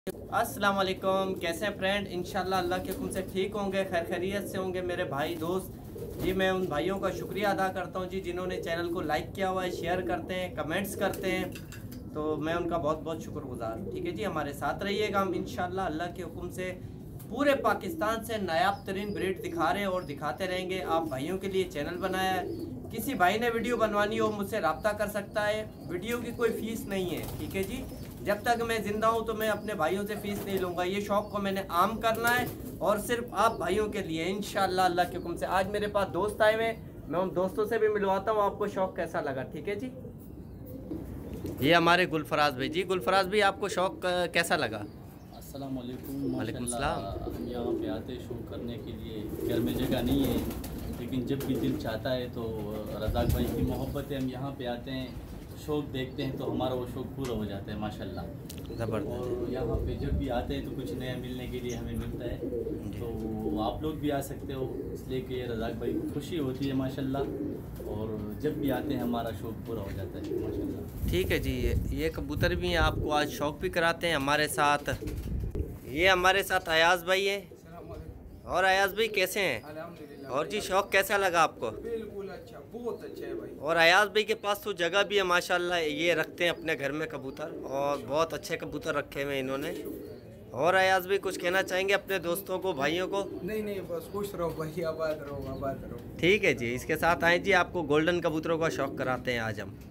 अस्सलाम वालेकुम। कैसे हैं फ्रेंड? इंशाल्लाह अल्लाह के हुक्म से ठीक होंगे, खैर खैरियत से होंगे मेरे भाई दोस्त जी। मैं उन भाइयों का शुक्रिया अदा करता हूं जी जिन्होंने चैनल को लाइक किया हुआ है, शेयर करते हैं, कमेंट्स करते हैं, तो मैं उनका बहुत बहुत शुक्रगुजार हूँ। ठीक है जी, हमारे साथ रहिएगा। हम इंशाल्लाह अल्लाह के हुक्म से पूरे पाकिस्तान से नायाब तरीन ब्रीड दिखा रहे हैं और दिखाते रहेंगे। आप भाइयों के लिए चैनल बनाया है, किसी भाई ने वीडियो बनवानी हो मुझसे रब्ता कर सकता है। वीडियो की कोई फ़ीस नहीं है, ठीक है जी। जब तक मैं ज़िंदा हूँ तो मैं अपने भाइयों से फ़ीस नहीं लूँगा। ये शौक़ को मैंने आम करना है और सिर्फ आप भाइयों के लिए इंशाल्लाह अल्लाह के हुक्म से। आज मेरे पास दोस्त आए हुए, मैं उन दोस्तों से भी मिलवाता हूँ, आपको शौक़ कैसा लगा। ठीक है जी, ये हमारे गुलफराज भाई जी। गुलफराज भाई, आपको शौक़ कैसा लगा? अस्सलाम वालेकुम। वालेकुम माशाल्लाह सलाम। हम यहाँ पे आते शौक करने के लिए, घर में जगह नहीं है, लेकिन जब भी दिल चाहता है तो रज़ाक भाई की मोहब्बत है, हम यहाँ पे आते हैं, शौक़ देखते हैं तो हमारा वो शौक़ पूरा हो जाता है माशाल्लाह। ज़बरदस्त। और यहाँ पे जब भी आते हैं तो कुछ नया मिलने के लिए हमें मिलता है, तो आप लोग भी आ सकते हो, इसलिए कि रज़ाक भाई को खुशी होती है माशाल्लाह। और जब भी आते हैं हमारा शौक़ पूरा हो जाता है माशाल्लाह। ठीक है जी, ये कबूतर भी हैं, आपको आज शौक़ भी कराते हैं हमारे साथ। ये हमारे साथ अयाज़ भाई है। और अयाज़ भाई कैसे हैं? अल्हम्दुलिल्लाह और भाई, जी शौक़ कैसा लगा आपको? बिल्कुल अच्छा, बहुत अच्छा है भाई। और अयाज़ भाई के पास तो जगह भी है माशाल्लाह, ये रखते हैं अपने घर में कबूतर और बहुत अच्छे कबूतर रखे हुए हैं इन्होंने। और अयाज़ भाई कुछ कहना चाहेंगे अपने दोस्तों को, भाइयों को? नहीं नहीं, बस खुश रहो भाई, आबाद रहो आबाद रहो। ठीक है जी, इसके साथ आए जी, आपको गोल्डन कबूतरों का शौक़ कराते हैं आज हम।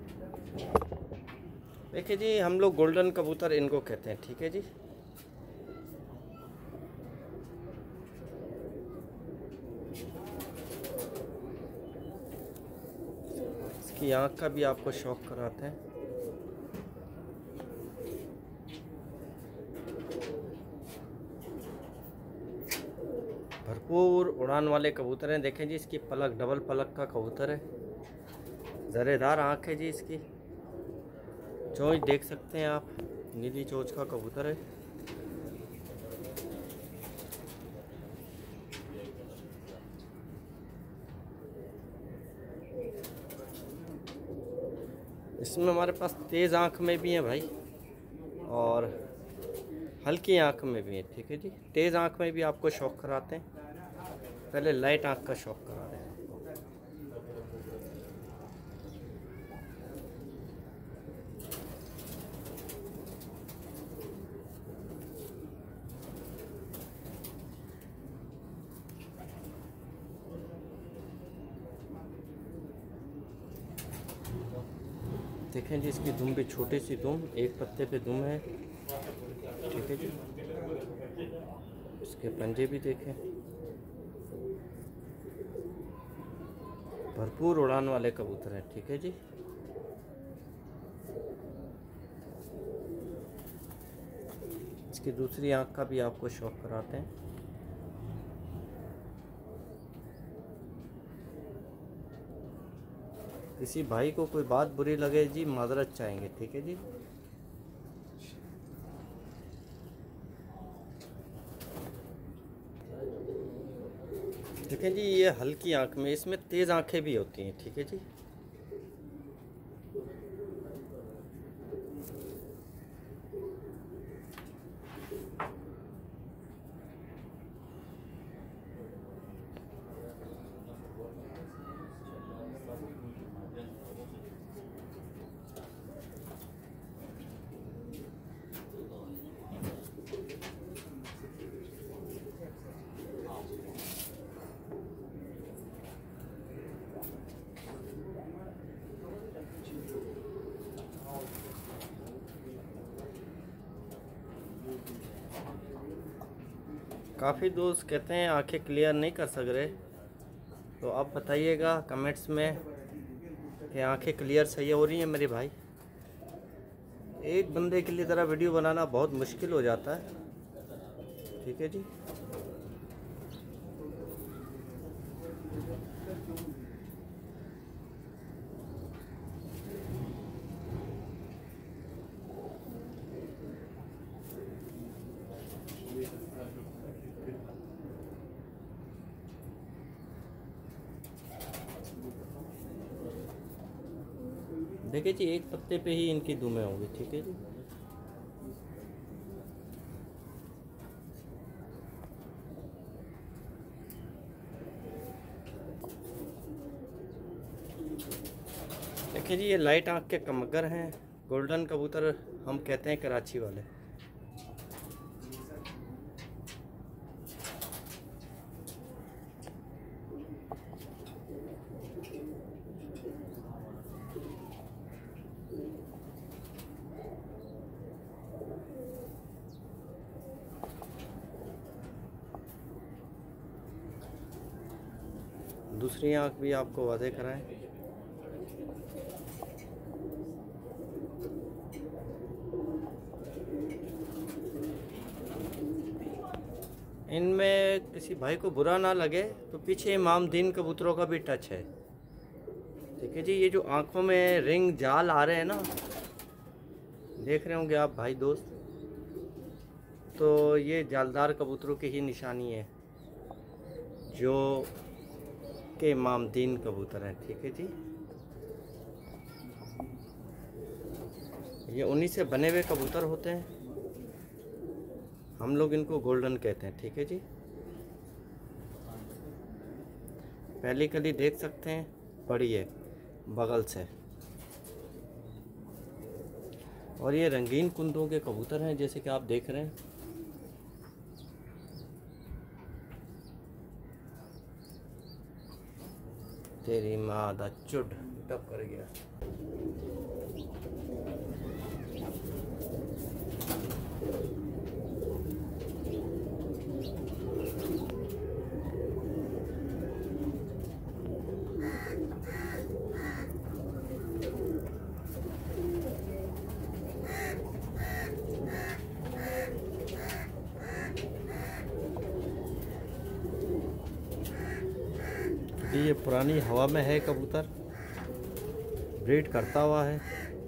देखिए जी, हम लोग गोल्डन कबूतर इनको कहते हैं। ठीक है जी, इसकी आँख का भी आपको शौक़ कराते हैं। भरपूर उड़ान वाले कबूतर हैं। देखें जी, इसकी पलक डबल पलक का कबूतर है, ज़रेदार आँख है जी इसकी। चोंच देख सकते हैं आप, नीली चोंच का कबूतर है। इसमें हमारे पास तेज़ आँख में भी हैं भाई और हल्की आँख में भी है। ठीक है जी, तेज़ आँख में भी आपको शौक़ कराते हैं, पहले लाइट आँख का शौक़ करा रहे हैं आपको। देखें जी, इसकी दुम भी छोटी सी दुम, एक पत्ते पे दुम है। ठीक है जी, इसके पंजे भी देखें, भरपूर उड़ान वाले कबूतर हैं। ठीक है जी, इसकी दूसरी आँख का भी आपको शौक़ कराते हैं। किसी भाई को कोई बात बुरी लगे जी, माजरत चाहेंगे। ठीक है जी, देखें जी, ये हल्की आँख में, इसमें तेज़ आँखें भी होती हैं। ठीक है जी, काफ़ी दोस्त कहते हैं आंखें क्लियर नहीं कर सक रहे, तो आप बताइएगा कमेंट्स में कि आंखें क्लियर सही हो रही हैं मेरे भाई। एक बंदे के लिए ज़रा वीडियो बनाना बहुत मुश्किल हो जाता है। ठीक है जी, देखिए जी, एक पत्ते पे ही इनकी दुमें होंगी। ठीक है जी, देखिए जी, ये लाइट आँख के कमगर हैं, गोल्डन कबूतर हम कहते हैं कराची वाले। दूसरी आँख भी आपको वादे कराएं। इनमें किसी भाई को बुरा ना लगे तो पीछे इमामदीन कबूतरों का भी टच है। ठीक है जी, ये जो आँखों में रिंग जाल आ रहे हैं ना, देख रहे होंगे आप भाई दोस्त, तो ये जालदार कबूतरों की ही निशानी है जो के इमामदीन कबूतर हैं। ठीक है जी, ये उन्हीं से बने हुए कबूतर होते हैं, हम लोग इनको गोल्डन कहते हैं। ठीक है जी, पहली कली देख सकते हैं, बड़ी है बगल से, और ये रंगीन कुंदों के कबूतर हैं जैसे कि आप देख रहे हैं। तेरी माँ दा चुड टप कर गया। ये पुरानी हवा में है कबूतर, ब्रीड करता हुआ है।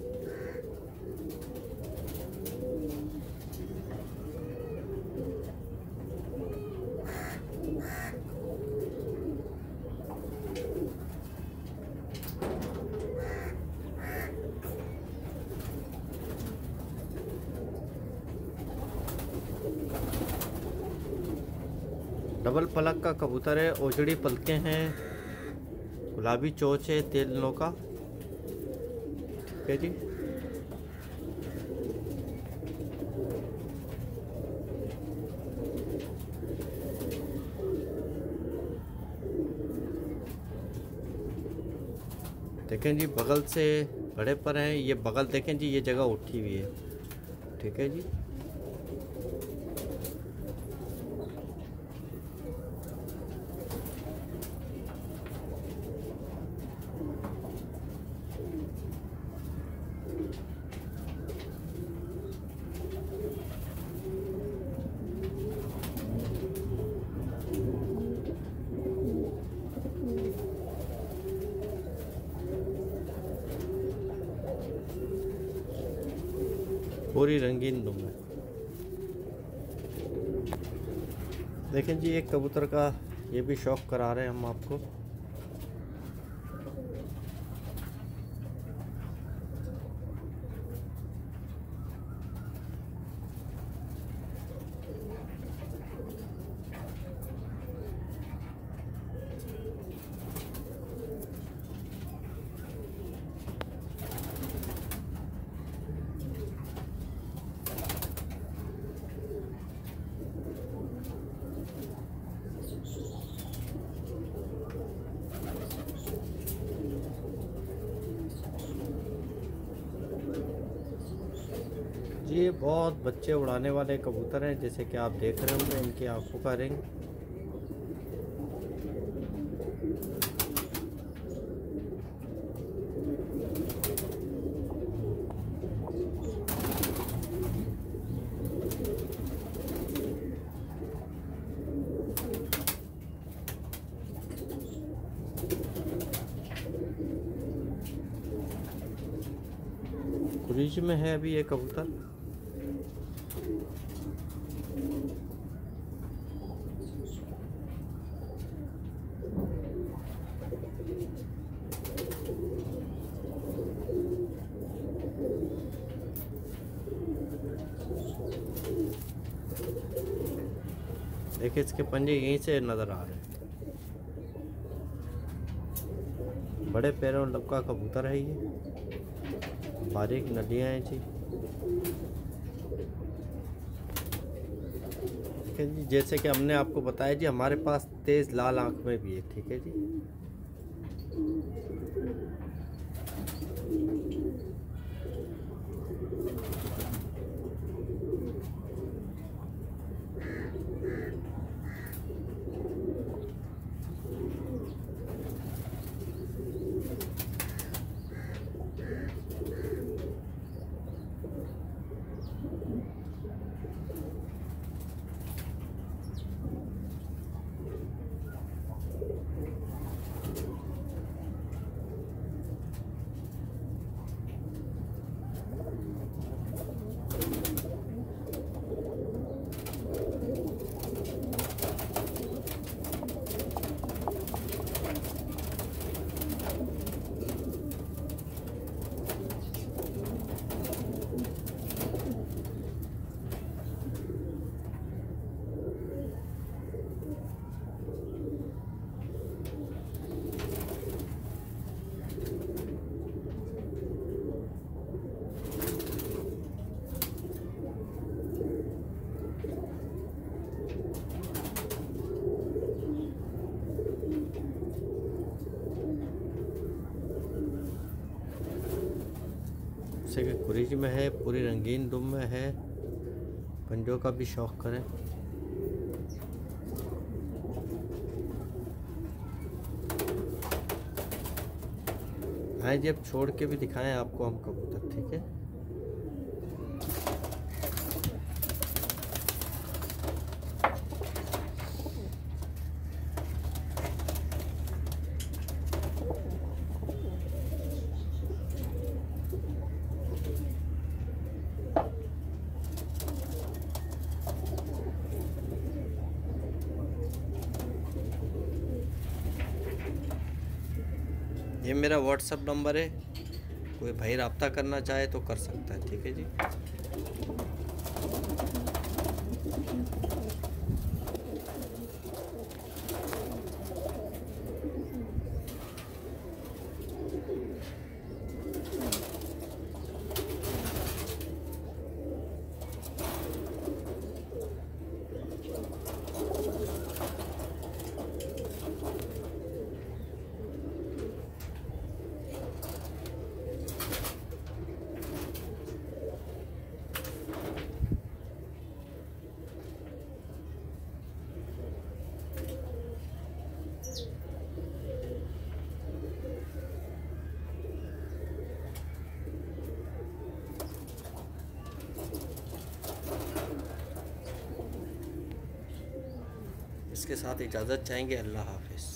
डबल पलक का कबूतर है, ओजड़ी पलके हैं, गुलाबी चोच है तेलों का। ठीक है जी, देखें जी बगल से बड़े पर हैं, ये बगल देखें जी, ये जगह उठी हुई है। ठीक है जी, पूरी रंगीन दुम है। देखें जी, एक कबूतर का ये भी शौक करा रहे हैं हम आपको। ये बहुत बच्चे उड़ाने वाले कबूतर हैं जैसे कि आप देख रहे होंगे इनकी आंखों का रिंग। क्रीज में है अभी ये कबूतर। देखिए इसके पंजे यहीं से नज़र आ रहे हैं, बड़े पैरों लपका कबूतर है ये, बारीक नलियाँ हैं जी। ठीक है जी, जैसे कि हमने आपको बताया जी, हमारे पास तेज़ लाल आँख में भी है। ठीक है जी। जैसे कि कुरेज में है, पूरी रंगीन दुम में है, पंजों का भी शौक़ करें। आए जब छोड़ के भी दिखाएं आपको हम कबूतर। ठीक है। ये मेरा व्हाट्सअप नंबर है, कोई भाई रब्ता करना चाहे तो कर सकता है। ठीक है जी। इसके साथ इजाज़त चाहेंगे। अल्लाह हाफ़िज़।